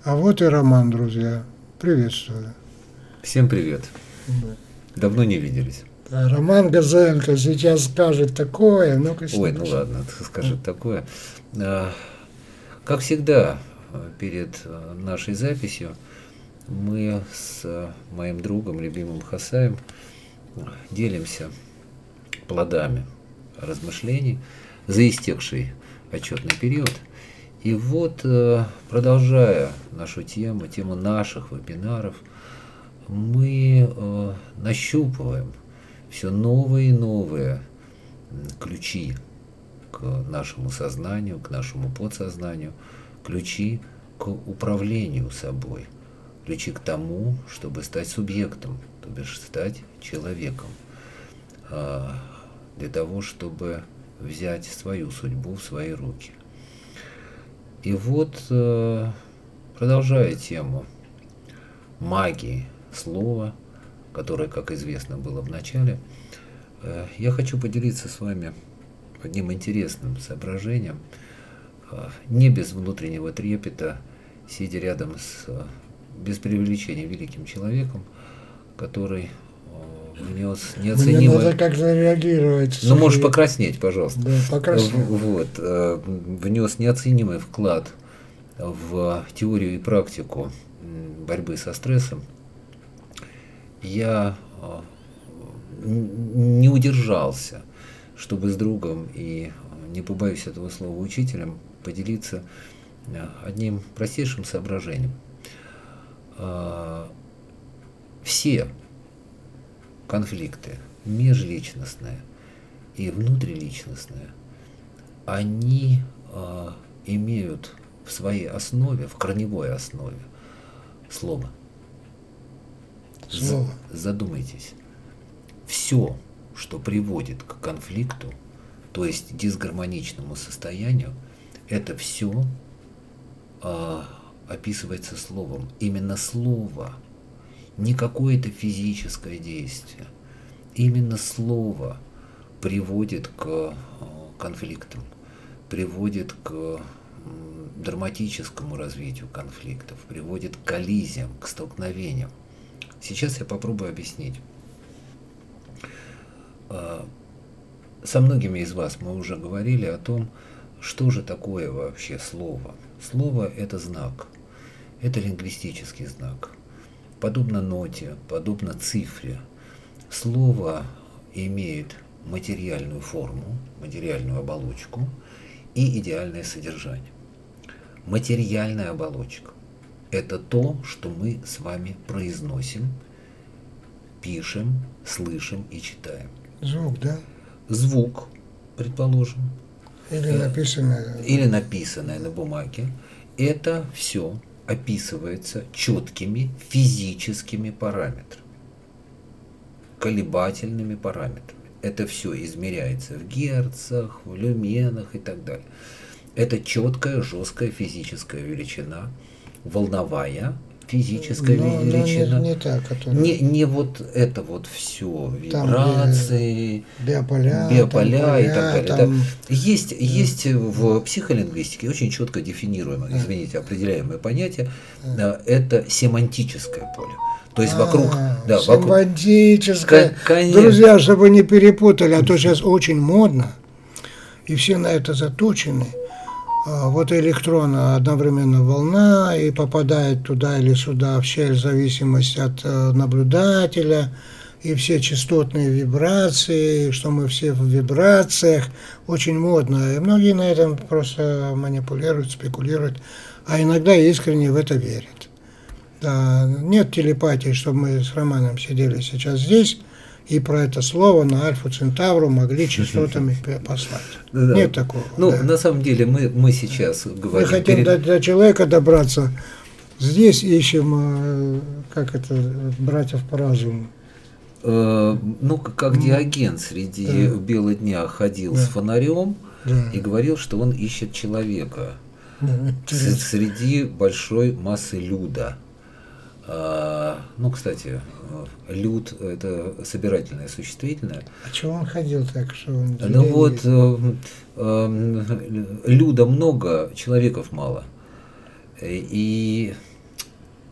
А вот и Роман, друзья. Приветствую. Всем привет. Да. Давно не виделись. А Роман Газенко сейчас скажет такое. Ну-ка, Ой, ну ладно, скажет такое. Как всегда, перед нашей записью мы с моим другом, любимым Хасаем, делимся плодами размышлений за истекший отчетный период. И вот, продолжая нашу тему наших вебинаров, мы нащупываем все новые и новые ключи к нашему сознанию, к нашему подсознанию, ключи к управлению собой, ключи к тому, чтобы стать субъектом, то бишь стать человеком, для того, чтобы взять свою судьбу в свои руки. И вот, продолжая тему магии слова, которое, как известно, было в начале, я хочу поделиться с вами одним интересным соображением, не без внутреннего трепета, сидя рядом с, без преувеличения, великим человеком, который внес неоценимое... Мне надо как-то реагировать. Ну, можешь покраснеть, пожалуйста. Да, покраснеть. Вот, внес неоценимый вклад в теорию и практику борьбы со стрессом. Я не удержался, чтобы с другом и, не побоюсь этого слова, учителем поделиться одним простейшим соображением. Все конфликты, межличностные и внутриличностные, они имеют в своей основе, в корневой основе, слово. Слово. Задумайтесь. Все, что приводит к конфликту, то есть дисгармоничному состоянию, это все описывается словом. Именно слово, не какое-то физическое действие. Именно слово приводит к конфликтам, приводит к драматическому развитию конфликтов, приводит к коллизиям, к столкновениям. Сейчас я попробую объяснить. Со многими из вас мы уже говорили о том, что же такое вообще слово. Слово – это знак, это лингвистический знак. Подобно ноте, подобно цифре, слово имеет материальную форму, материальную оболочку и идеальное содержание. Материальная оболочка – это то, что мы с вами произносим, пишем, слышим и читаем. Звук, да? Звук, предположим. Или написанное на бумаге. Это все описывается четкими физическими параметрами, колебательными параметрами. Это все измеряется в герцах, в люменах и так далее. Это четкая, жесткая физическая величина, волновая физическая величина. Не та, которая... не вот это вот все, вибрации, биополя и так далее. Там... Есть в психолингвистике очень четко дефинируемое, извините, определяемое понятие, это семантическое поле. То есть вокруг... Да, семантическое. Друзья, чтобы не перепутали, а то сейчас очень модно, и все на это заточены. Вот электрона одновременно волна и попадает туда или сюда в щель в зависимости от наблюдателя, и все частотные вибрации, что мы все в вибрациях, очень модно. И многие на этом просто манипулируют, спекулируют, а иногда искренне в это верят. Да, нет телепатии, чтобы мы с Романом сидели сейчас здесь, и про это слово на Альфу Центавру могли частотами послать. Да. Нет такого. Ну, да. На самом деле, мы сейчас говорим... Мы хотим до человека добраться. Здесь ищем, братьев по разуму. Ну, как Диоген среди бела дня ходил с фонарем и говорил, что он ищет человека среди большой массы люда. Ну, кстати, люд – это собирательное существительное. А чего он ходил так, что он... Ну вот, люда много, человеков мало. И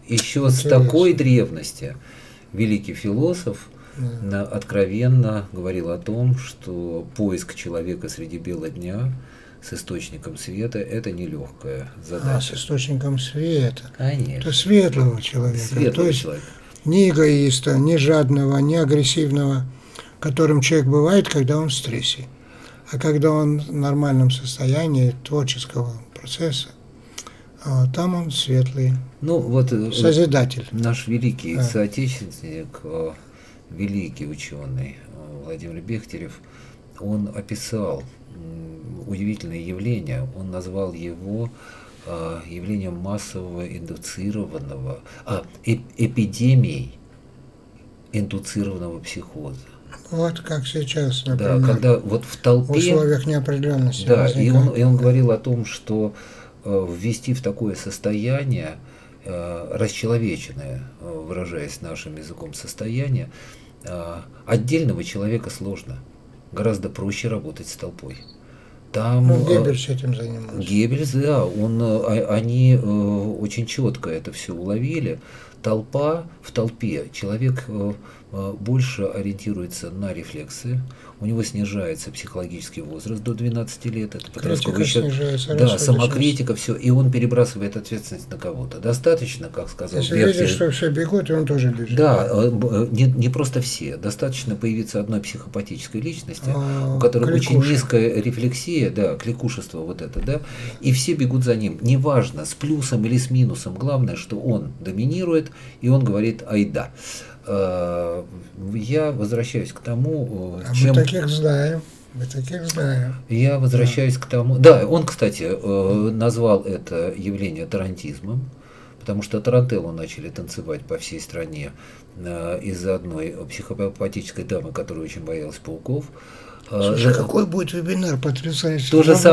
еще с такой древности великий философ откровенно говорил о том, что поиск человека среди бела дня с источником света – это нелегкая задача. С источником света. Конечно. То светлого человека. То есть человека. Не эгоиста, не жадного, не агрессивного, которым человек бывает, когда он в стрессе. А когда он в нормальном состоянии творческого процесса, там он светлый, созидатель. Наш великий соотечественник, великий ученый Владимир Бехтерев, он описал удивительное явление, он назвал его явлением массового индуцированного, эпидемией индуцированного психоза. Вот как сейчас, например, да, когда вот в толпе, в условиях неопределенности. Да, и он говорил о том, что ввести в такое состояние, расчеловеченное, выражаясь нашим языком, состояние, отдельного человека сложно. Гораздо проще работать с толпой. Там, Геббельс этим занимался. Геббельс, да, они очень четко это все уловили. Толпа, в толпе человек больше ориентируется на рефлексы, у него снижается психологический возраст до 12 лет, это подростковый снижается, да, самокритика, все, и он перебрасывает ответственность на кого-то. Достаточно, как сказал Бехтерев. Если видишь, что все бегут, и он тоже бежит. Да, не просто все. Достаточно появиться одной психопатической личности, у которой очень низкая рефлексия, да, кликушество вот это, да, и все бегут за ним. Неважно, с плюсом или с минусом, главное, что он доминирует, и он говорит «айда». Я возвращаюсь к тому, мы таких знаем. Я возвращаюсь к тому. Да, он, кстати, назвал это явление тарантизмом, потому что тарантеллу начали танцевать по всей стране из-за одной психопатической дамы, которая очень боялась пауков. Слушай, какой будет вебинар потрясающий. То же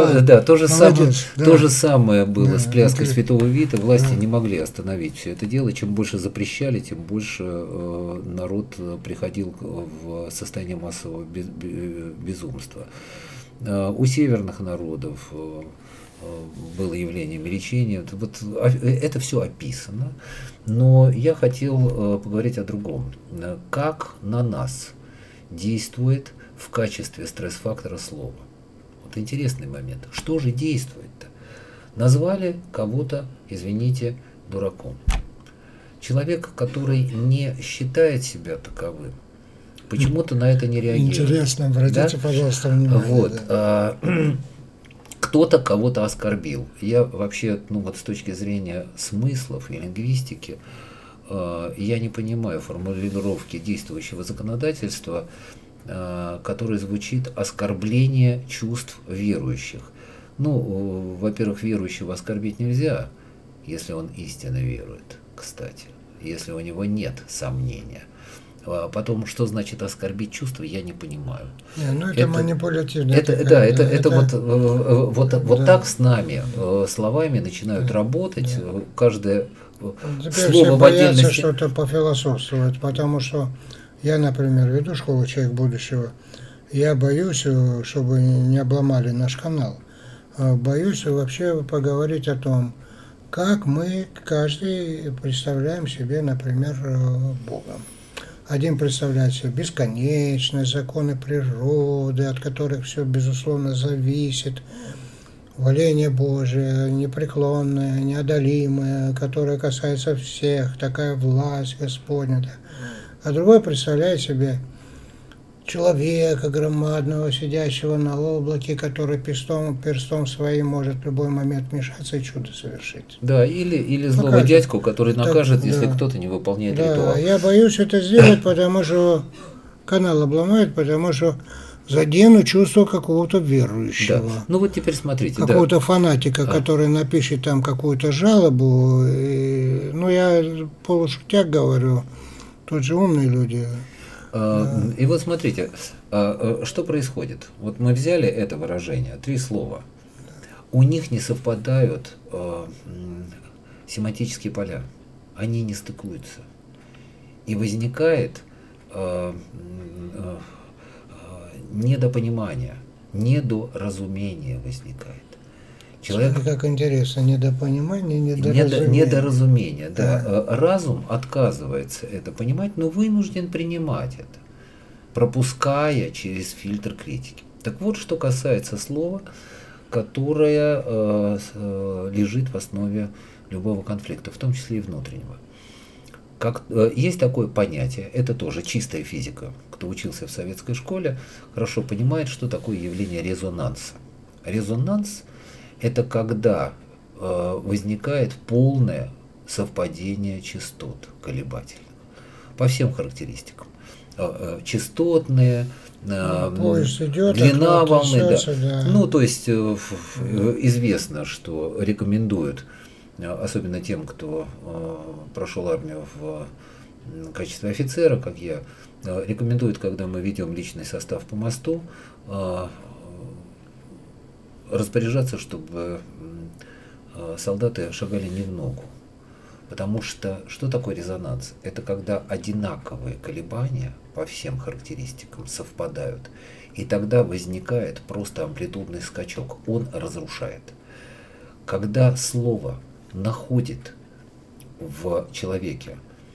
самое было с пляской Святого Вита. Власти не могли остановить все это дело. Чем больше запрещали, тем больше народ приходил в состояние массового безумства. У северных народов было явление лечения. Вот это все описано. Но я хотел поговорить о другом. Как на нас действует в качестве стресс-фактора слова. Вот интересный момент. Что же действует-то? Назвали кого-то, извините, дураком. Человек, который не считает себя таковым, почему-то на это не реагирует. Интересно, обратите, да? Пожалуйста, внимание. Вот. Да. Кто-то кого-то оскорбил. Я вообще, с точки зрения смыслов и лингвистики, я не понимаю формулировки действующего законодательства, который звучит «оскорбление чувств верующих». Во-первых, верующего оскорбить нельзя, если он истинно верует, кстати, если у него нет сомнения. Потом, что значит оскорбить чувства, я не понимаю. Это манипулятивно. Вот так с нами словами начинают работать, каждое теперь слово в отдельности. Боятся что-то пофилософствовать, потому что я, например, веду школу «Человек будущего». Я боюсь, чтобы не обломали наш канал. Боюсь вообще поговорить о том, как мы каждый представляем себе, например, Бога. Один представляет себе бесконечность, законы природы, от которых все, безусловно, зависит. Воление Божие, непреклонное, неодолимое, которое касается всех, такая власть Господня. А другой представляет себе человека громадного, сидящего на облаке, который перстом своим может в любой момент вмешаться и чудо совершить. Да, или злого дядьку, который накажет, если кто-то не выполняет ритуал. Я боюсь это сделать, потому что канал обломает, потому что задену чувство какого-то верующего. Да. Вот теперь смотрите. Какого-то фанатика, который напишет там какую-то жалобу. Я полушутяк говорю. Тут же умные люди. И вот смотрите, что происходит. Вот мы взяли это выражение, 3 слова. У них не совпадают семантические поля. Они не стыкуются. И возникает недопонимание, недоразумение возникает. Человек... Как интересно, недопонимание, недоразумение. Недоразумение, да. Разум отказывается это понимать, но вынужден принимать это, пропуская через фильтр критики. Так вот, что касается слова, которое лежит в основе любого конфликта, в том числе и внутреннего. Есть такое понятие, это тоже чистая физика. Кто учился в советской школе, хорошо понимает, что такое явление резонанса. Резонанс – это когда возникает полное совпадение частот колебательных по всем характеристикам. Частотные, идет, длина волны. Да. Ну, то есть известно, что рекомендуют, особенно тем, кто прошел армию в качестве офицера, как я, рекомендуют, когда мы ведем личный состав по мосту, распоряжаться, чтобы солдаты шагали не в ногу. Потому что такое резонанс? Это когда одинаковые колебания по всем характеристикам совпадают. И тогда возникает просто амплитудный скачок. Он разрушает. Когда слово находит в человеке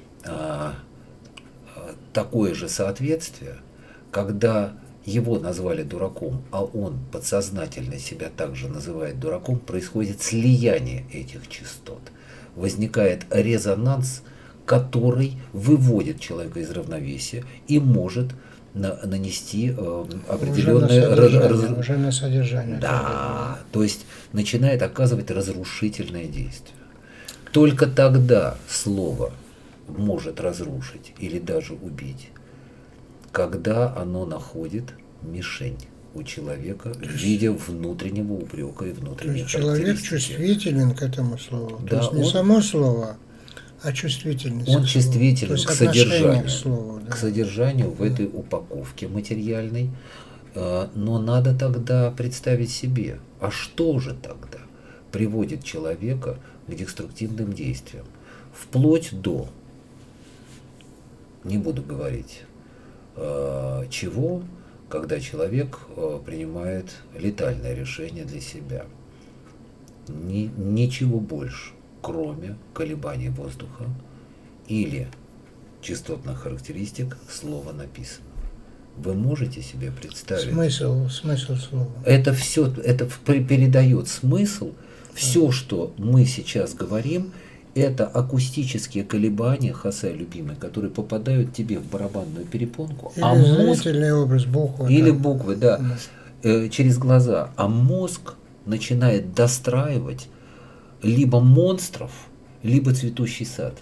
такое же соответствие, когда его назвали дураком, а он подсознательно себя также называет дураком, происходит слияние этих частот. Возникает резонанс, который выводит человека из равновесия и может нанести определенное... Уже на содержание. Да, то есть начинает оказывать разрушительное действие. Только тогда слово может разрушить или даже убить, когда оно находит мишень у человека в виде внутреннего упрека и внутренней характеристики. Человек чувствителен к этому слову. Да, то есть не само слово, а чувствительность. Он чувствителен к содержанию, слову, да. к содержанию в этой упаковке материальной. Но надо тогда представить себе, а что же тогда приводит человека к деструктивным действиям? Вплоть до, не буду говорить, чего, когда человек принимает летальное решение для себя. Ничего больше, кроме колебаний воздуха или частотных характеристик слова написано. Вы можете себе представить? Смысл слова. Это все, это передает смысл. Все, что мы сейчас говорим, это акустические колебания, Хосе, любимый, которые попадают тебе в барабанную перепонку. Или зрительный образ, буквы. Или буквы, да, через глаза. А мозг начинает достраивать либо монстров, либо цветущий сад.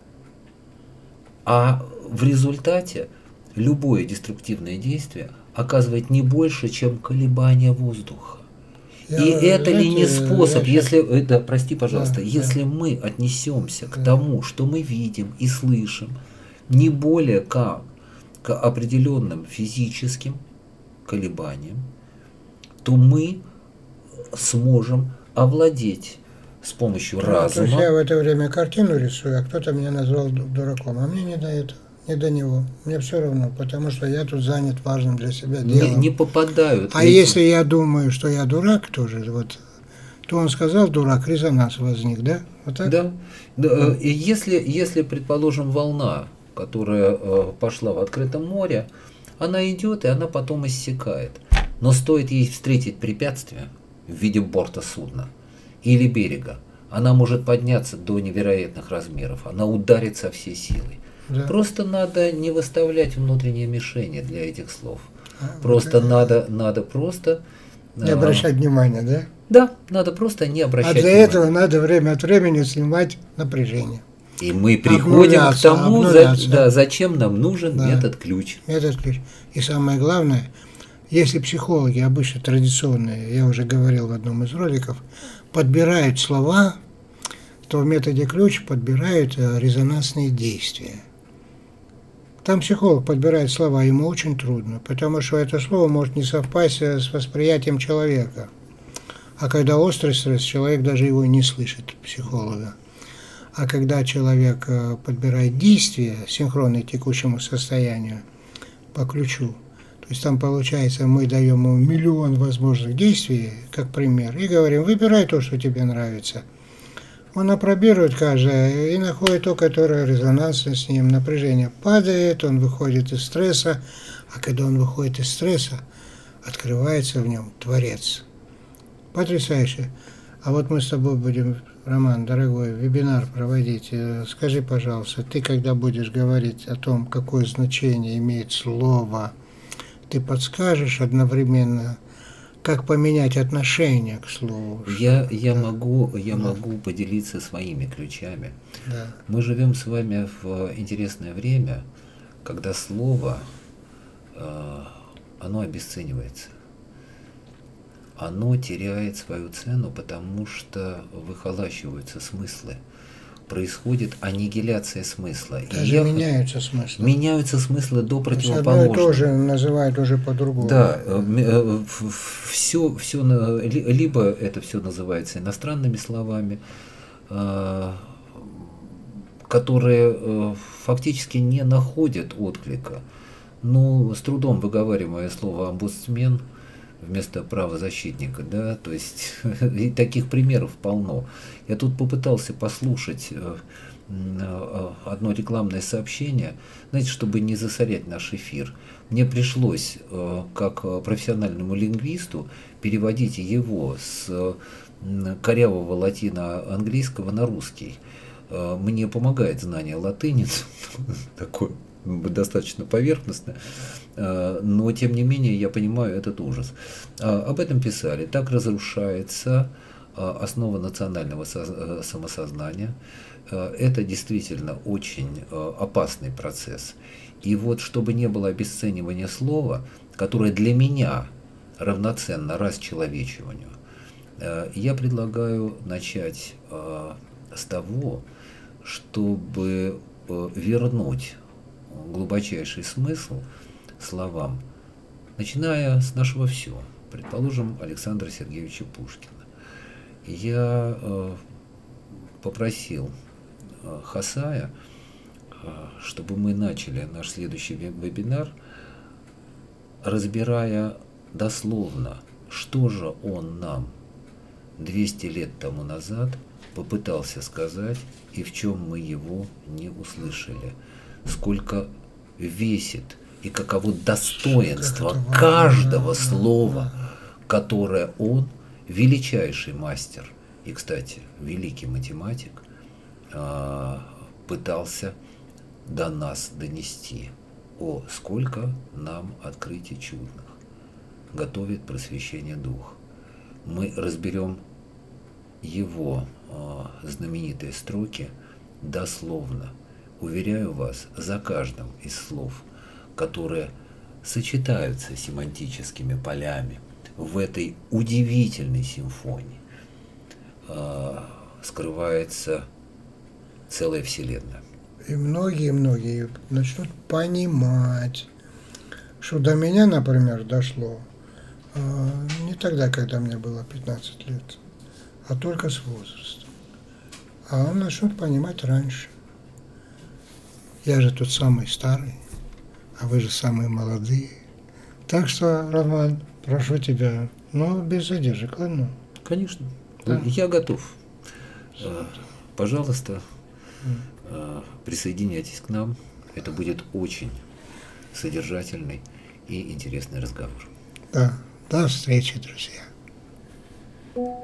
А в результате любое деструктивное действие оказывает не больше, чем колебания воздуха. Это ли не способ, если, да, прости, пожалуйста, если мы отнесемся к тому, что мы видим и слышим, не более как к определенным физическим колебаниям, то мы сможем овладеть с помощью разума. То есть я в это время картину рисую, а кто-то меня назвал дураком, а мне не до этого. Не до него. Мне все равно, потому что я тут занят важным для себя делом. Не попадают. А если я думаю, что я дурак тоже, вот, то он сказал дурак, резонанс возник, да? Вот так? Да. И если, предположим, волна, которая пошла в открытом море, она идет и она потом иссякает. Но стоит ей встретить препятствие в виде борта судна или берега, она может подняться до невероятных размеров, она ударит со всей силой. Да. Просто надо не выставлять внутренние мишени для этих слов. Просто надо просто... Не обращать внимания, да? Да, надо просто не обращать внимания. А для этого надо время от времени снимать напряжение. И мы приходим к тому, зачем нам нужен метод ключ. Метод ключ. И самое главное, если психологи обычно традиционные, я уже говорил в одном из роликов, подбирают слова, то в методе ключ подбирают резонансные действия. Там психолог подбирает слова, ему очень трудно, потому что это слово может не совпасть с восприятием человека. А когда острый стресс, человек даже его не слышит, психолога. А когда человек подбирает действия, синхронные текущему состоянию, по ключу, то есть там получается, мы даем ему миллион возможных действий, как пример, и говорим, выбирай то, что тебе нравится. Он опробирует каждое и находит то, которое резонансно с ним, напряжение падает, он выходит из стресса, а когда он выходит из стресса, открывается в нем Творец. Потрясающе. А вот мы с тобой будем, Роман, дорогой, вебинар проводить. Скажи, пожалуйста, ты когда будешь говорить о том, какое значение имеет слово, ты подскажешь одновременно, как поменять отношение к слову? Я могу поделиться своими ключами. Да. Мы живем с вами в интересное время, когда слово, оно обесценивается. Оно теряет свою цену, потому что выхолащиваются смыслы. Происходит аннигиляция смысла. Даже меняются смыслы. Меняются смыслы до противоположного. Одно и то же называют уже по-другому. Да, все, либо это все называется иностранными словами, которые фактически не находят отклика. Но с трудом выговариваемое слово «омбудсмен» вместо правозащитника, да, то есть и таких примеров полно. Я тут попытался послушать одно рекламное сообщение, знаете, чтобы не засорять наш эфир. Мне пришлось, как профессиональному лингвисту, переводить его с корявого латино-английского на русский. Мне помогает знание латыни, такое достаточно поверхностно, но тем не менее я понимаю этот ужас. Об этом писали. Так разрушается основа национального самосознания. Это действительно очень опасный процесс. И вот чтобы не было обесценивания слова, которое для меня равноценно расчеловечиванию, я предлагаю начать с того, чтобы вернуть глубочайший смысл словам, начиная с нашего «все», предположим, Александра Сергеевича Пушкина. Я попросил Хасая, чтобы мы начали наш следующий вебинар, разбирая дословно, что же он нам 200 лет тому назад попытался сказать и в чем мы его не услышали. Сколько весит и каково достоинство каждого слова, которое он, величайший мастер и, кстати, великий математик, пытался до нас донести. О, сколько нам открытий чудных готовит просвещение дух. Мы разберем его знаменитые строки дословно. Уверяю вас, за каждым из слов, которые сочетаются семантическими полями в этой удивительной симфонии, скрывается целая вселенная. И многие начнут понимать, что до меня, например, дошло не тогда, когда мне было 15 лет, а только с возрастом. А он начнет понимать раньше. Я же тот самый старый, а вы же самые молодые. Так что, Роман, прошу тебя, но без задержек, ладно? Конечно, да. Я готов. Пожалуйста, присоединяйтесь к нам. Это будет очень содержательный и интересный разговор. Да, до встречи, друзья.